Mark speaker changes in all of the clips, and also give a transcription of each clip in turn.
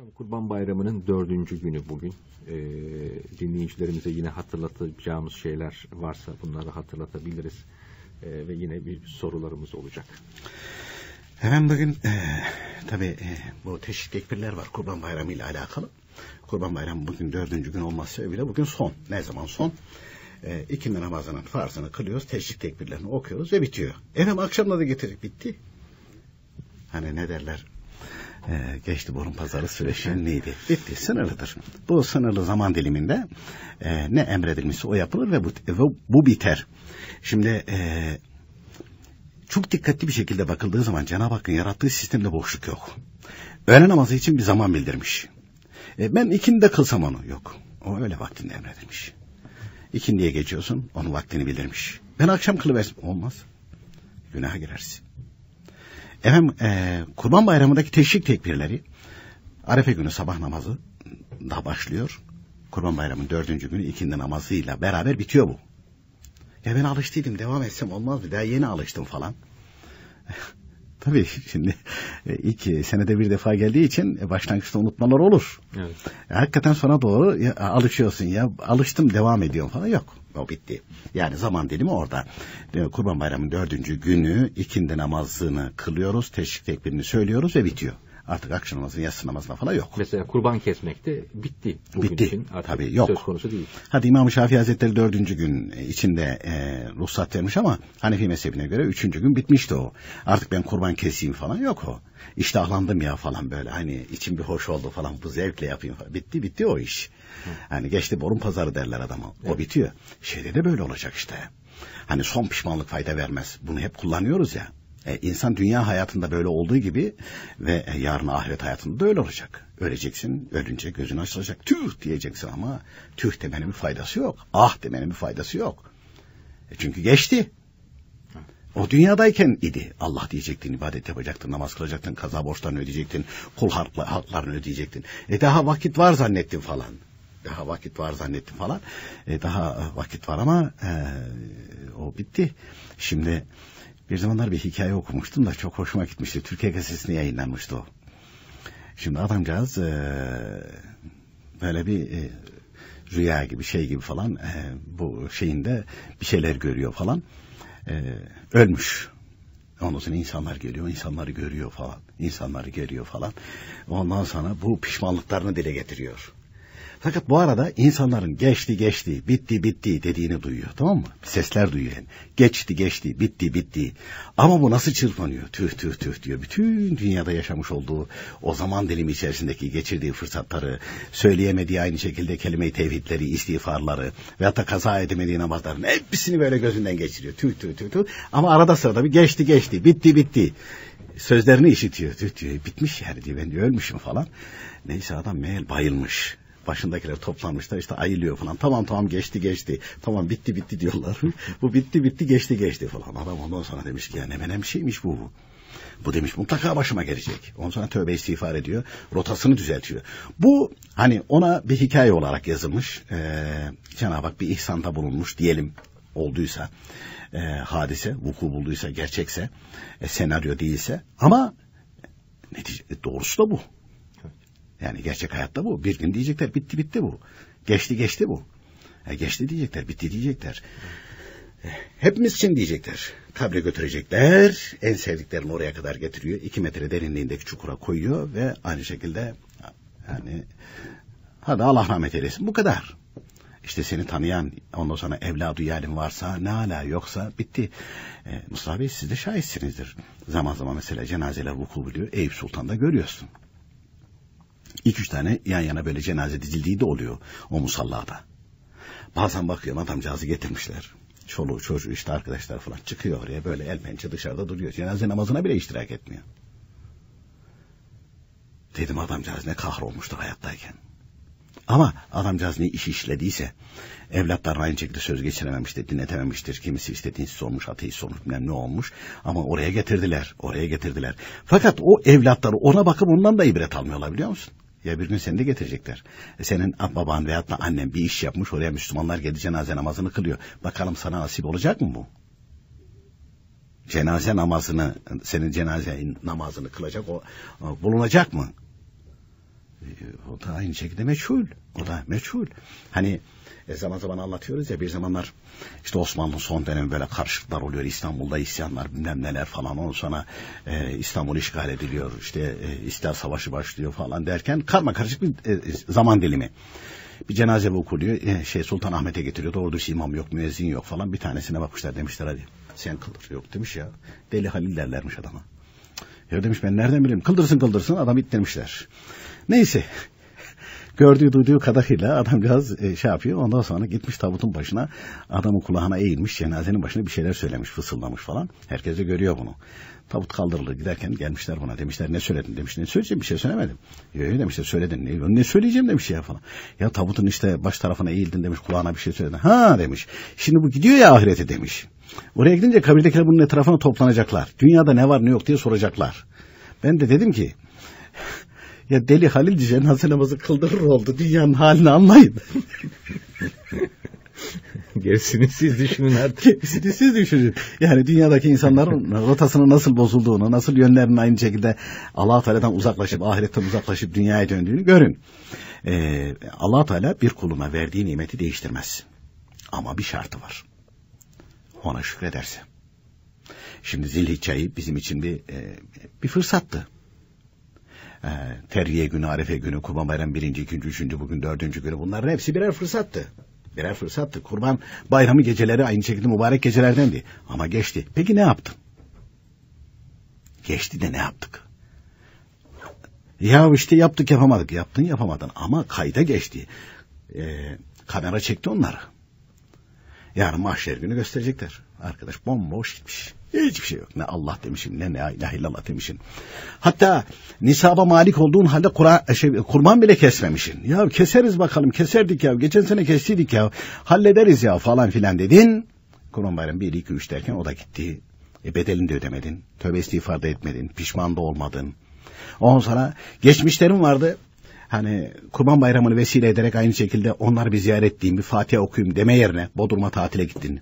Speaker 1: Kurban Bayramı'nın 4. günü bugün. Dinleyicilerimize yine hatırlatacağımız şeyler varsa bunları hatırlatabiliriz. Ve yine bir sorularımız olacak.
Speaker 2: Hemen bugün tabii bu teşrik tekbirler var Kurban Bayramı ile alakalı. Kurban Bayramı bugün 4. gün olması sebebiyle bugün son. Ne zaman son? İkindi namazının farzını kılıyoruz. Teşrik tekbirlerini okuyoruz ve bitiyor. Efendim akşamda da getirdik bitti. Hani ne derler? Geçti borun pazarı süreçleri neydi? Bitti, sınırlıdır. Bu sınırlı zaman diliminde ne emredilmişse o yapılır ve bu biter. Şimdi çok dikkatli bir şekilde bakıldığı zaman Cenab-ı Hakk'ın yarattığı sistemde boşluk yok. Öğle namazı için bir zaman bildirmiş. Ben ikindide kılsam onu yok. O öyle vaktinde emredilmiş. İkindiye geçiyorsun, onun vaktini bildirmiş. Ben akşam kılıversin. Olmaz. Günaha girersin. Efendim Kurban Bayramı'ndaki teşrik tekbirleri Arefe günü sabah namazı da başlıyor. Kurban Bayramı'nın 4. günü ikindi namazıyla beraber bitiyor bu. Ya ben alıştıydım, devam etsem olmazdı. Daha yeni alıştım falan. Tabii şimdi ilk senede bir defa geldiği için başlangıçta unutmalar olur. Evet. Hakikaten sonra doğru alışıyorsun ya, alıştım devam ediyorum falan, yok. O bitti. Yani zaman dilimi orada. Kurban Bayramı'nın 4. günü ikindi namazını kılıyoruz, teşrik tekbirini söylüyoruz ve bitiyor. Artık akşam namazı, yatsı namazına falan yok.
Speaker 1: Mesela kurban kesmek de bitti. Bugün
Speaker 2: bitti.
Speaker 1: Için artık
Speaker 2: tabii yok.
Speaker 1: Söz konusu değil.
Speaker 2: Hadi İmam-ı Şafii Hazretleri 4. gün içinde ruhsat vermiş ama Hanefi mezhebine göre 3. gün bitmişti o. Artık ben kurban keseyim falan yok o. İştahlandım ya falan böyle, hani içim bir hoş oldu falan, bu zevkle yapayım falan. Bitti o iş. Hani geçti borun pazarı derler adama. Evet. O bitiyor. Şeyde de böyle olacak işte. Hani son pişmanlık fayda vermez. Bunu hep kullanıyoruz ya. İnsan dünya hayatında böyle olduğu gibi ve yarın ahiret hayatında da öyle olacak. Öleceksin, ölünce gözün açılacak. Tüh diyeceksin ama tüh demenin bir faydası yok. Ah demenin bir faydası yok. Çünkü geçti. O dünyadayken idi. Allah diyecektin, ibadet yapacaktın, namaz kılacaktın, kaza borçlarını ödeyecektin, kul haklarını ödeyecektin. Daha vakit var zannettin falan. Daha vakit var ama o bitti. Şimdi bir zamanlar bir hikaye okumuştum da çok hoşuma gitmişti. Türkiye Gazetesi'nde yayınlanmıştı o. Şimdi adamcağız böyle bir rüya gibi şey gibi falan bu şeyinde bir şeyler görüyor falan. Ölmüş. Ondan sonra insanlar geliyor, insanları görüyor falan. Ondan sonra bu pişmanlıklarını dile getiriyor. Fakat bu arada insanların geçti, bitti dediğini duyuyor, tamam mı? Sesler duyuyor yani. Geçti, bitti. Ama bu nasıl çırpınıyor? Tüh diyor. Bütün dünyada yaşamış olduğu o zaman dilimi içerisindeki geçirdiği fırsatları, söyleyemediği aynı şekilde kelime-i tevhidleri, istiğfarları veyahut da kaza edemediği namazların hepsini böyle gözünden geçiriyor. Tüh. Ama arada sırada bir geçti, bitti. Sözlerini işitiyor. Tüh diyor, bitmiş yani diyor, ben diyor ölmüşüm falan. Neyse adam meğer bayılmış. Başındakiler toplanmışlar, işte ayılıyor falan. Tamam geçti. Tamam bitti diyorlar. Bu bitti geçti falan. Adam ondan sonra demiş ki ya ne menem şeymiş bu. Bu demiş mutlaka başıma gelecek. Ondan sonra tövbe istiğfar ediyor. Rotasını düzeltiyor. Bu hani ona bir hikaye olarak yazılmış. Cenab-ı Hak bir ihsanda bulunmuş diyelim, olduysa. Hadise vuku bulduysa, gerçekse, senaryo değilse. Ama doğrusu da bu. Yani gerçek hayatta bu. Bir gün diyecekler bitti bu. Geçti bu. Geçti diyecekler, bitti diyecekler. Hepimiz için diyecekler. Kabre götürecekler. En sevdiklerini oraya kadar getiriyor. 2 metre derinliğindeki çukura koyuyor ve aynı şekilde yani hadi Allah rahmet eylesin, bu kadar. İşte seni tanıyan, ondan sonra evladı yalim varsa ne hala, yoksa bitti. Mustafa Bey siz de şahitsinizdir. Zaman zaman mesela cenazeler vuku buluyor. Eyüp Sultan'da görüyorsun. 2-3 tane yan yana böyle cenaze dizildiği de oluyor o musallada. Bazen bakıyorum adamcağızı getirmişler. Çoluğu çocuğu işte arkadaşlar falan çıkıyor oraya, böyle el pençe dışarıda duruyor. Cenaze namazına bile iştirak etmiyor. Dedim adamcağız ne kahrolmuştur hayattayken. Ama adamcağız ne iş işlediyse, evlatlarına aynı şekilde söz geçirememiştir, dinletememiştir. Kimisi işte dinsiz olmuş, ateist olmuş, bilmem ne olmuş. Ama oraya getirdiler. Fakat o evlatları ona bakıp ondan da ibret almıyorlar, biliyor musun? Ya bir gün seni de getirecekler. Senin baban veyahut da annen bir iş yapmış, oraya Müslümanlar geldi, cenaze namazını kılıyor. Bakalım sana nasip olacak mı bu? Cenaze namazını, senin cenaze namazını kılacak o bulunacak mı? o da aynı şekilde meçhul. O da meçhul. Hani zaman zaman anlatıyoruz ya, bir zamanlar işte Osmanlı'nın son dönemi böyle karışıklar oluyor. İstanbul'da isyanlar bilmem neler falan. Ondan sonra İstanbul işgal ediliyor. İşte İstiklal Savaşı başlıyor falan derken karmakarışık bir zaman dilimi. Bir cenaze okuluyor. Sultan Ahmet'e getiriyor. Doğru düz imam yok, müezzin yok falan. Bir tanesine bakmışlar, demişler hadi sen kıldır. Yok demiş ya. Deli Halil derlermiş adama. Ya demiş ben nereden bileyim? Kıldırsın adam ittirmişler. Neyse. Gördüğü duyduğu kadarıyla adamcağız yapıyor. Ondan sonra gitmiş tabutun başına, adamın kulağına eğilmiş, cenazenin başına bir şeyler söylemiş, fısıldamış falan. Herkes de görüyor bunu. Tabut kaldırılır giderken gelmişler buna, demişler ne söyledin demiş. Ne söyleyeceğim, bir şey söylemedim. Yok demişler söyledin. Ne söyleyeceğim demiş ya falan. Ya tabutun işte baş tarafına eğildin demiş, kulağına bir şey söyledin. Ha demiş. Şimdi bu gidiyor ya ahirete demiş. Oraya gidince kabirdekiler bunun etrafına toplanacaklar. Dünyada ne var ne yok diye soracaklar. Ben de dedim ki ya Deli Halil cenaze namazı kıldırır oldu. Dünyanın halini anlayın.
Speaker 1: Gerisini siz düşünün artık.
Speaker 2: Gerisini siz düşünün. Yani dünyadaki insanların rotasının nasıl bozulduğunu, nasıl yönlerinin aynı şekilde Allah-u Teala'dan uzaklaşıp, ahiretten uzaklaşıp dünyaya döndüğünü görün. Allah-u Teala bir kuluna verdiği nimeti değiştirmez. Ama bir şartı var. Ona şükrederse. Şimdi Zilhicce ayı bizim için bir fırsattı. Terviye günü, Arefe günü, Kurban Bayramı 1. 2. 3. bugün 4. günü, bunların hepsi birer fırsattı. Birer fırsattı. Kurban Bayramı geceleri aynı şekilde mübarek gecelerdendi. Ama geçti. Peki ne yaptın? Geçti de ne yaptık? Ya işte yaptık yapamadık. Yaptın yapamadın ama kayda geçti. Kamera çekti onları. Yarın mahşer günü gösterecekler. Arkadaş bomboş gitmiş. Hiçbir şey yok. Ne Allah demişim, ne ilahe illallah demişim. Hatta nisaba malik olduğun halde kurban bile kesmemişsin. Ya keseriz bakalım, keserdik ya. Geçen sene kestiydik ya. Hallederiz ya falan filan dedin. Kurban Bayramı 1, 2, 3 derken o da gitti. Bedelini de ödemedin. Tövbe istiğfar da etmedin. Pişman da olmadın. Ondan sonra geçmişlerim vardı. Hani Kurban Bayramı'nı vesile ederek aynı şekilde onları bir ziyaret edeyim, bir Fatiha okuyayım deme yerine Bodrum'a tatile gittin.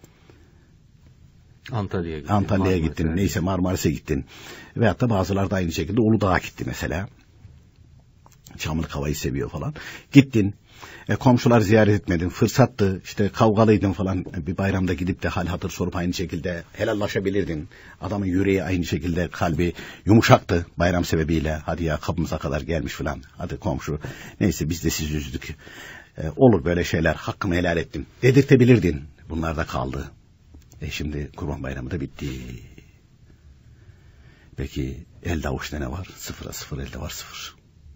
Speaker 2: Antalya'ya gittin. Yani. Neyse Marmaris'e gittin. Veyahut da bazıları da aynı şekilde Uludağ'a gitti mesela. Çamlık havayı seviyor falan. Gittin. Komşular ziyaret etmedin. Fırsattı. İşte kavgalıydın falan. Bir bayramda gidip de hal hatır sorup aynı şekilde helallaşabilirdin. Adamın yüreği aynı şekilde, kalbi yumuşaktı bayram sebebiyle. Hadi ya kapımıza kadar gelmiş falan. Hadi komşu. Neyse biz de sizi üzdük. Olur böyle şeyler. Hakkımı helal ettim. Dedirtebilirdin. Bunlar da kaldı. Şimdi Kurban Bayramı da bitti. Peki elde avuçta ne var? 0'a 0, elde var 0.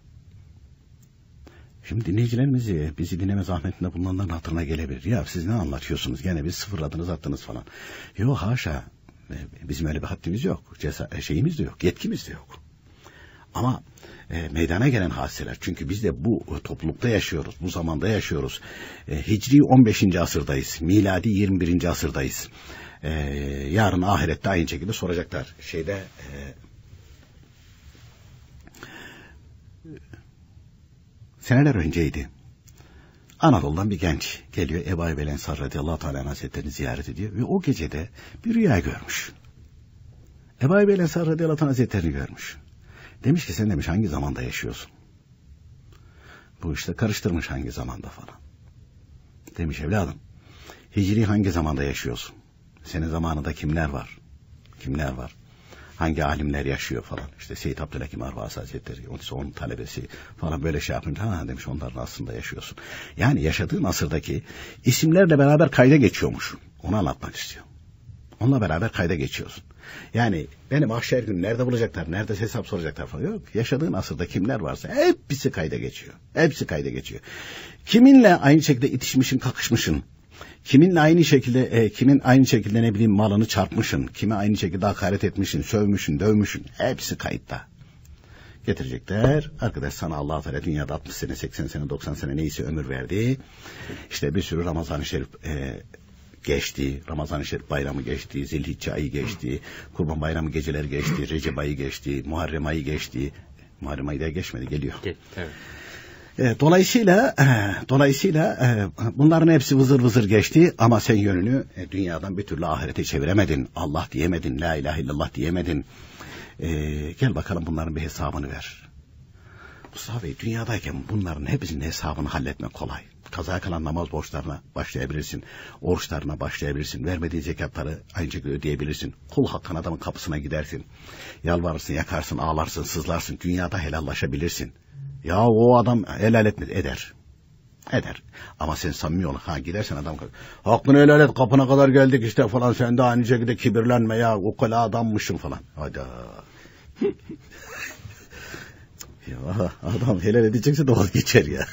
Speaker 2: Şimdi dinleyicilerimiz bizi dinleme zahmetinde bulunanların hatırına gelebilir. Ya siz ne anlatıyorsunuz? Gene biz sıfırladınız attınız falan. Yok haşa. Bizim öyle bir haddimiz yok. Şeyimiz de yok. Yetkimiz de yok. Ama meydana gelen hadiseler. Çünkü biz de bu toplulukta yaşıyoruz. Bu zamanda yaşıyoruz. Hicri 15. asırdayız. Miladi 21. asırdayız. Yarın ahirette aynı şekilde soracaklar. Seneler önceydi. Anadolu'dan bir genç geliyor. Ebu Ayyub el-Ensari radıyallahu teala hazretlerini ziyaret ediyor. Ve o gecede bir rüya görmüş. Ebu Ayyub el-Ensari radıyallahu teala hazretlerini görmüş. Demiş ki sen demiş hangi zamanda yaşıyorsun? Bu işte karıştırmış hangi zamanda falan. Demiş evladım Hicri hangi zamanda yaşıyorsun? Senin zamanında kimler var? Kimler var? Hangi alimler yaşıyor falan. İşte Seyyid Abdülhakim Arvasi Hazretleri, onun talebesi falan böyle şey yapınca ha demiş onların aslında yaşıyorsun. Yani yaşadığın asırdaki isimlerle beraber kayda geçiyormuş. Onu anlatmak istiyor. Onunla beraber kayda geçiyorsun. Yani beni mahşer günü nerede bulacaklar, nerede hesap soracaklar falan yok. Yaşadığın asırda kimler varsa hepsi kayda geçiyor. Hepsi kayda geçiyor. Kiminle aynı şekilde itişmişsin, kakışmışsın. Kiminle aynı şekilde, kimin aynı şekilde ne bileyim malını çarpmışsın. Kime aynı şekilde hakaret etmişsin, sövmüşsün, dövmüşsün. Hepsi kayıtta. Getirecekler. Arkadaş sana Allah-u Teala dünyada 60 sene, 80 sene, 90 sene neyse ömür verdi. İşte bir sürü Ramazan-ı Şerif geçti. Ramazan-ı Şerif bayramı geçti. Zilhicce ayı geçti. Kurban Bayramı geceleri geçti. Recep ayı geçti. Muharrem ayı geçti. Muharrem ayı da geçmedi, geliyor.
Speaker 1: Evet.
Speaker 2: Dolayısıyla bunların hepsi vızır vızır geçti ama sen yönünü dünyadan bir türlü ahirete çeviremedin. Allah diyemedin, la ilahe illallah diyemedin. Gel bakalım bunların bir hesabını ver. Mustafa Bey, dünyadayken bunların hepsinin hesabını halletmek kolay. Kaza kalan namaz borçlarına başlayabilirsin. Oruçlarına başlayabilirsin. Vermediğin zekatları aynı şekilde ödeyebilirsin. Kul hakkın adamın kapısına gidersin. Yalvarırsın, yakarsın, ağlarsın, sızlarsın. Dünyada helallaşabilirsin. Ya o adam helal etmedi. Eder. Ama sen samimi ol. Gidersen adam hakkını helal et, kapına kadar geldik işte falan, sen de aynı şekilde kibirlenme ya, o kadar adammışsın falan. Hayda. Ya adam helal edecekse de vazgeçer ya.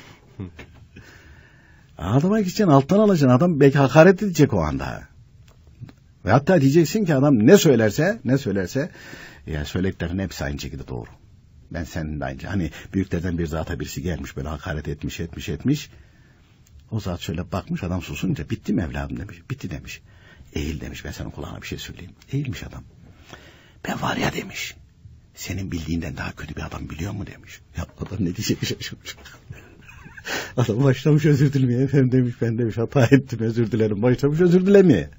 Speaker 2: Adama gideceksin, alttan alacaksın, adam belki hakaret edecek o anda. Ve hatta diyeceksin ki adam ne söylerse ya söylediklerin hepsi aynı şekilde doğru. Ben senin de aynı. Hani büyüklerden bir zata birisi gelmiş, böyle hakaret etmiş. O zat şöyle bakmış, adam susunca, bitti mi evladım demiş. Bitti demiş. Eğil demiş, ben senin kulağına bir şey söyleyeyim. Eğilmiş adam. Ben var ya demiş, senin bildiğinden daha kötü bir adam biliyor mu demiş. Ya adam ne diyecek şaşırmış. Adam başlamış özür dilemeye. Efendim demiş, ben demiş hata ettim, özür dilerim. Başlamış özür dilemeye.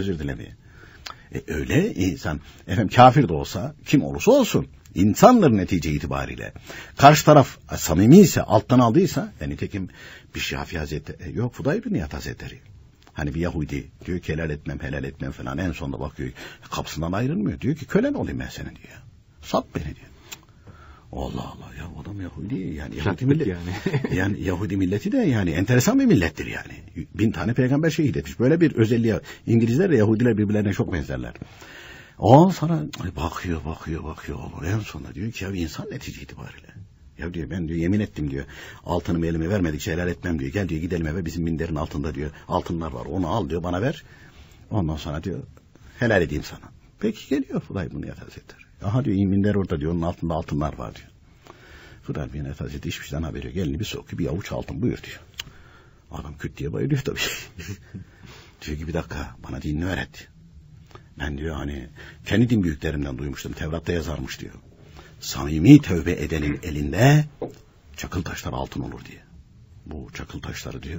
Speaker 2: Öyle insan, kafir de olsa, kim olursa olsun, insandır netice itibariyle. Karşı taraf samimi ise, alttan aldıysa, yani tekim bir Şafii Hazretleri, yok Fudayl bin Iyad Hazretleri. Hani bir Yahudi diyor ki helal etmem falan, en sonunda bakıyor kapısından ayrılmıyor. Diyor ki kölen olayım ben senin diyor. Sat beni diyor. Allah Allah ya, o adam Yahudi, yani Yahudi milleti yani. Yani Yahudi milleti de yani enteresan bir millettir yani. 1000 tane peygamber şehit etmiş. Böyle bir özelliği, İngilizler ve Yahudiler birbirlerine çok benzerler. O sana bakıyor. En sonunda diyor ki ya, bir insan netice itibariyle. Ya diyor, ben diyor yemin ettim diyor, altınımı elime vermedikçe helal etmem diyor. Gel diyor, gidelim eve, bizim minderin altında diyor altınlar var, onu al diyor, bana ver. Ondan sonra diyor helal edeyim sana. Peki geliyor Fudayl bin Iyad Hazretleri. Aha diyor, minder orada diyor, onun altında altınlar var diyor. Fudayl bin Iyad Hazretleri hiçbir şeyden haberi yok. Elini bir sokuyor, bir avuç altın, buyur diyor. Adam küt diye bayılıyor tabii. Diyor ki bir dakika, bana dinini öğret. Ben diyor hani kendi din büyüklerimden duymuştum, Tevrat'ta yazarmış diyor. Samimi tövbe edenin elinde çakıl taşlar altın olur diye. Bu çakıl taşları diyor,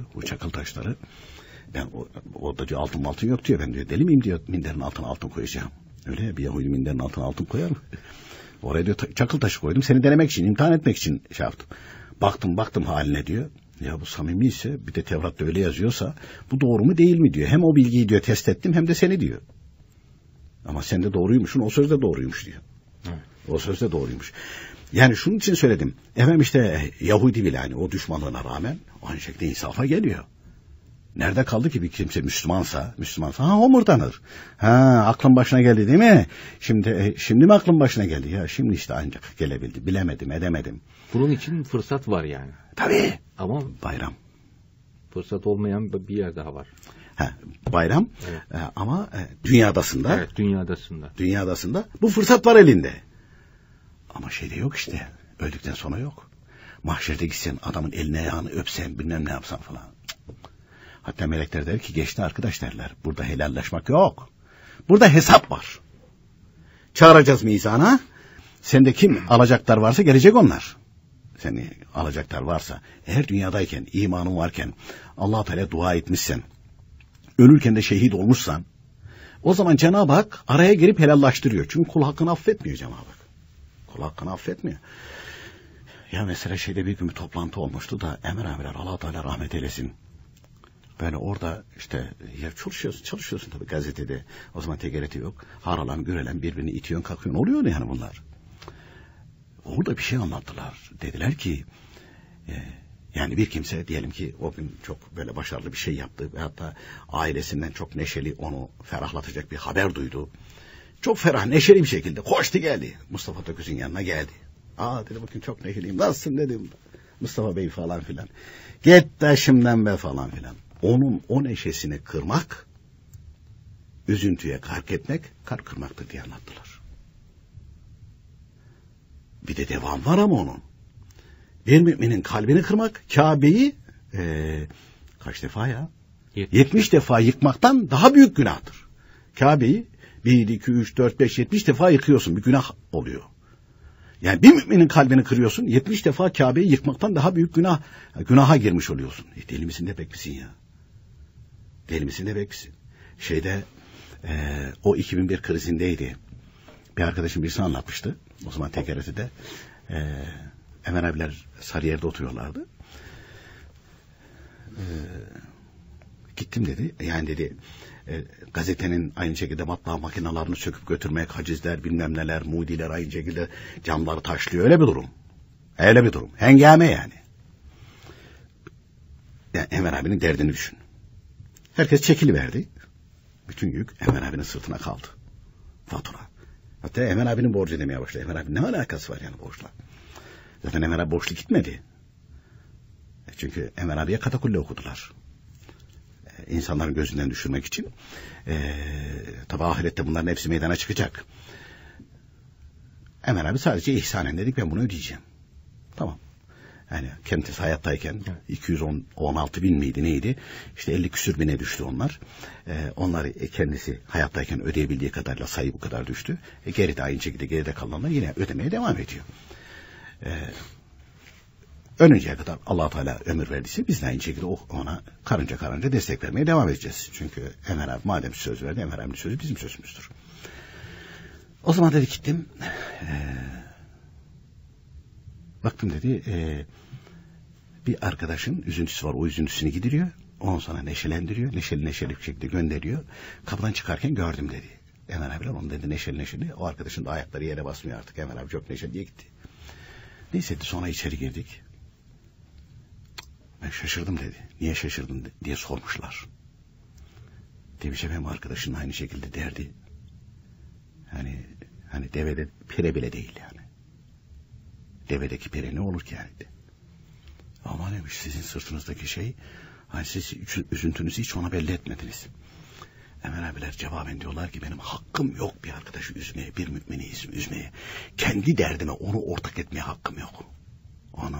Speaker 2: ben orada diyor altın yok diyor, ben diyor deli miyim diyor, minderin altına altın koyacağım. Öyle bir Yahudi minderin altına altın koyar mı? Oraya diyor çakıl taşı koydum, seni denemek için, imtihan etmek için şey yaptım. Baktım haline diyor. Ya bu samimi ise, bir de Tevrat'ta öyle yazıyorsa bu doğru mu değil mi diyor. Hem o bilgiyi diyor test ettim, hem de seni diyor. Ama sen de doğruymuşsun, o söz de doğruymuş diyor. Evet. O söz de doğruymuş. Yani şunun için söyledim. İşte Yahudi bile hani o düşmanlığına rağmen aynı şekilde insafa geliyor. Nerede kaldı ki bir kimse Müslümansa homurdanır. Aklın başına geldi değil mi? Şimdi mi aklın başına geldi? Ya şimdi işte ancak gelebildi. Bilemedim, edemedim.
Speaker 1: Bunun için fırsat var yani.
Speaker 2: Tabii.
Speaker 1: Ama
Speaker 2: bayram.
Speaker 1: Fırsat olmayan bir yer daha var.
Speaker 2: Bayram, evet. Ama dünyadasında.
Speaker 1: Evet, dünyadasında.
Speaker 2: Bu fırsat var elinde. Ama şeyde yok işte. Öldükten sonra yok. Mahşerde gitsen, adamın eline ayağını öpsen, bilmem ne yapsan falan. Hatta melekler der ki geçti arkadaş derler. Burada helallaşmak yok. Burada hesap var. Çağıracağız mizana. Sende kim alacaklar varsa gelecek onlar. Seni alacaklar varsa, eğer dünyadayken, imanın varken, Allah-u Teala dua etmişsen, ölürken de şehit olmuşsan, o zaman Cenab-ı Hak araya girip helallaştırıyor. Çünkü kul hakkını affetmiyor Cenab-ı Hak. Kul hakkını affetmiyor. Ya mesela bir gün bir toplantı olmuştu da, Emir abiler, Allah-u Teala rahmet eylesin. Böyle orada işte çalışıyorsun tabii gazetede. O zaman TGRT yok. Haralan gürelen birbirini itiyorsun kalkıyorsun. Oluyor yani bunlar. Orada bir şey anlattılar. Dediler ki yani bir kimse diyelim ki o gün çok böyle başarılı bir şey yaptı. Ve hatta ailesinden çok neşeli, onu ferahlatacak bir haber duydu. Çok ferah, neşeli bir şekilde koştu geldi. Mustafa Töküz'ün yanına geldi. Dedi bakın çok neşeliyim. Nasılsın dedim. Mustafa Bey falan filan. Git taşımdan be falan filan. Onun o neşesini kırmak, üzüntüye gark etmek, kalp kırmaktır diye anlattılar. Bir de devam var ama onun. Bir müminin kalbini kırmak, Kabe'yi kaç defa ya? 70 defa yıkmaktan daha büyük günahtır. Kabe'yi 1, 2, 3, 4, 5, 70 defa yıkıyorsun. Bir günah oluyor. Yani bir müminin kalbini kırıyorsun, 70 defa Kabe'yi yıkmaktan daha büyük günaha girmiş oluyorsun. Deli misin de beklisin ya. Deli misin de beklisin. O 2001 krizindeydi. Bir arkadaşım birisi anlatmıştı. O zaman TGRT'de. Emel abiler Sarıyer'de oturuyorlardı. Gittim dedi. Yani dedi gazetenin aynı şekilde matbaa makinelerini söküp götürmek, hacizler bilmem neler, mudiler aynı şekilde camları taşlıyor. Öyle bir durum. Öyle bir durum. Hengame yani. Yani Emel abinin derdini düşün. Herkes çekiliverdi. Bütün yük Emel abinin sırtına kaldı. Fatura. Hatta Emel abinin borcu demeye başladı. Emel abi ne alakası var yani borçla? Zaten Emel abi borçlu gitmedi. Çünkü Emel abiye katakulle okudular. İnsanların gözünden düşürmek için. Tabi ahirette bunların hepsi meydana çıkacak. Emel abi sadece ihsanen dedik, ben bunu ödeyeceğim. Tamam. Yani kendisi hayattayken 216 bin miydi neydi? İşte 50 küsür bine düştü onlar. Onları kendisi hayattayken ödeyebildiği kadarıyla sayı bu kadar düştü. Geride aynı şekilde geride kalanlar yine ödemeye devam ediyor. Ölünceye kadar Allah Teala ömür verdiyse biz de aynı şekilde ona karınca destek vermeye devam edeceğiz. Çünkü Emel abi madem söz verdi, Emel abinin sözü bizim sözümüzdür. O zaman dedi gittim. Baktım dedi bir arkadaşın üzüntüsü var, o üzüntüsünü gideriyor. Ondan sonra neşelendiriyor. Neşeli bir şekilde gönderiyor. Kapıdan çıkarken gördüm dedi. Emel abiler onu dedi neşeli. O arkadaşın da ayakları yere basmıyor artık. Emel abi çok neşeli diye gitti. Neyse sonra içeri girdik. Ben şaşırdım dedi. Niye şaşırdın diye sormuşlar. Demiş efendim arkadaşın aynı şekilde derdi. Hani devede pire bile değil yani. Devedeki pire ne olur ki yani? Ama demiş sizin sırtınızdaki şey, hani siz üzüntünüzü hiç ona belli etmediniz. Emel abiler cevaben diyorlar ki benim hakkım yok bir arkadaşı üzmeye, bir mümini üzmeye. Kendi derdime onu ortak etmeye hakkım yok. Ana.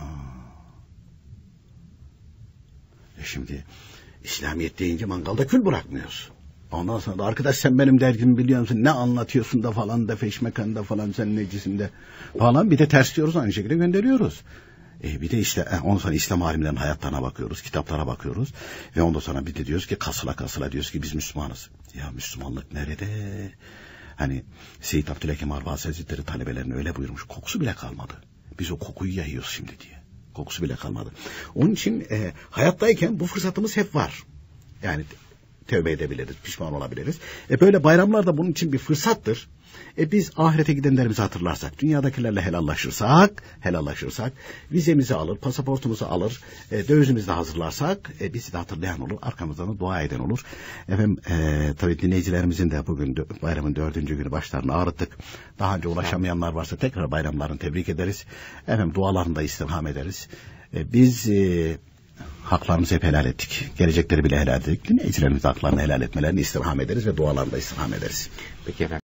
Speaker 2: Şimdi İslamiyet deyince mangalda kül bırakmıyoruz. Ondan sonra da arkadaş sen benim derdimi biliyor musun? Ne anlatıyorsun da falan da feşmekanda falan sen necisin de falan, bir de ters diyoruz aynı şekilde gönderiyoruz. Bir de işte ondan sonra İslam alimlerinin hayatlarına bakıyoruz, kitaplara bakıyoruz ve ondan sonra bir de diyoruz ki kasıla diyoruz ki biz Müslümanız. Ya Müslümanlık nerede? Hani Seyyid Abdülhakim Arvasi Hazretleri talebelerine öyle buyurmuş, kokusu bile kalmadı. Biz o kokuyu yayıyoruz şimdi diye. Kokusu bile kalmadı. Onun için hayattayken bu fırsatımız hep var. Yani tövbe edebiliriz, pişman olabiliriz. Böyle bayramlar da bunun için bir fırsattır. Biz ahirete gidenlerimizi hatırlarsak, dünyadakilerle helallaşırsak, vizemizi alır, pasaportumuzu alır, dövizimizi de hazırlarsak, bizi de hatırlayan olur, arkamızdan da dua eden olur. Efendim, tabii dinleyicilerimizin de bugün bayramın 4. günü başlarını ağrıttık. Daha önce ulaşamayanlar varsa tekrar bayramlarını tebrik ederiz. Efendim, dualarını da istirham ederiz. Biz haklarımızı hep helal ettik. Gelecekleri bile helal ettik. Dinleyicilerimiz haklarını helal etmelerini istirham ederiz ve dualarını da istirham ederiz.
Speaker 1: Peki efendim.